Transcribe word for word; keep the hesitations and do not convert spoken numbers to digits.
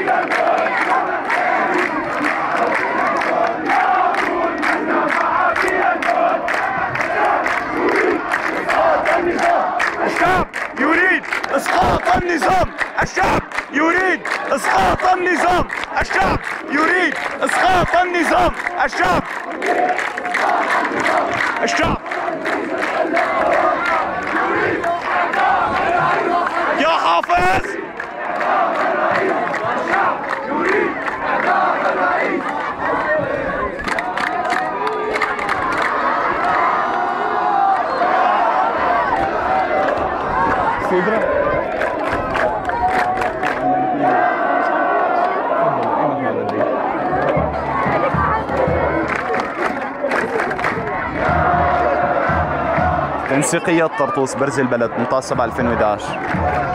الشعب يريد إسقاط النظام. الشعب يريد إسقاط النظام. الشعب يريد إسقاط النظام. الشعب الشعب يا حافظ. تنسيقية طرطوس برز البلد ثمانية عشر سبعة ألفين وإحدى عشر.